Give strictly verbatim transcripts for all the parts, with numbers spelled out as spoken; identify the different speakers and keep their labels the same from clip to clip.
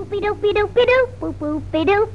Speaker 1: Boopy doopy doopy doo, boop boopy doo.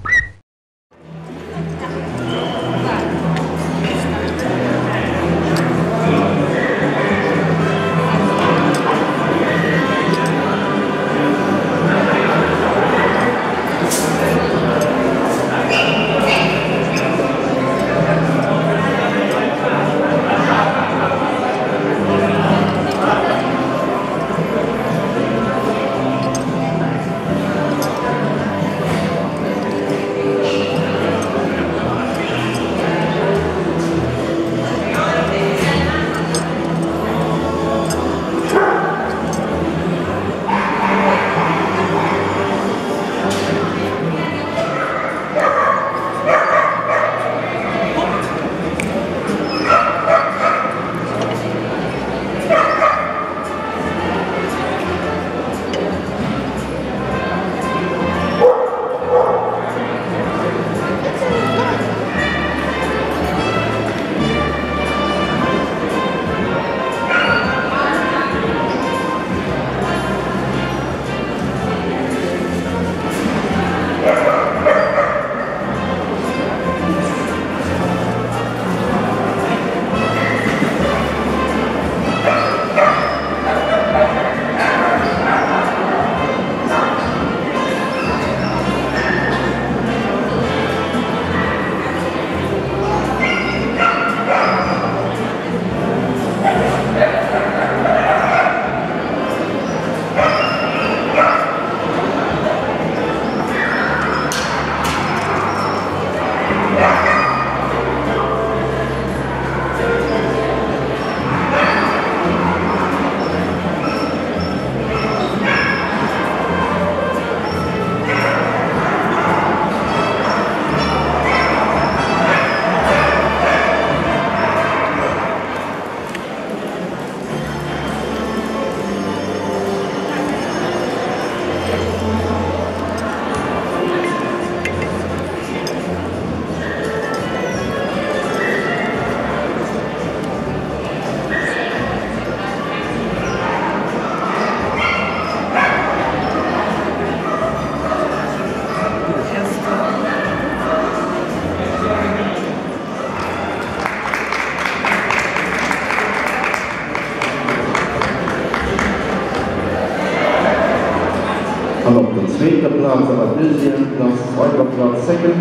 Speaker 2: En op de tweede plaats en de deuxième plaats, tweede plaats, second,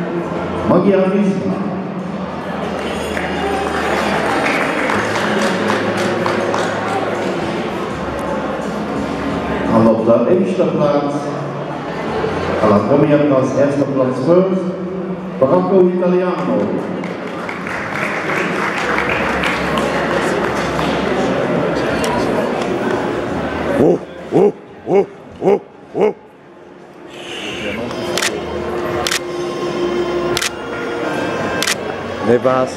Speaker 2: Magia Visma. En op de eerste plaats, a la première place, eerste plaats first, Branco Italiano.
Speaker 3: Oh, oh, oh, oh, oh. Nee, baas.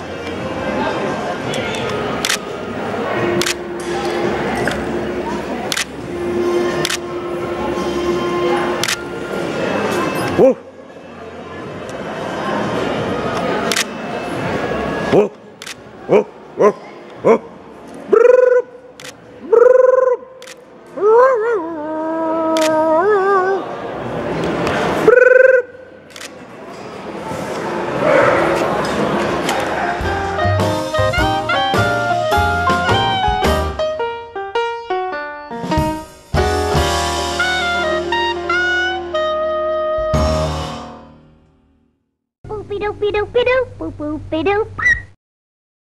Speaker 3: Oh. Oh. Oh. Oh. Oh.
Speaker 1: Boopy doopy doopy doo, boop boopy doo.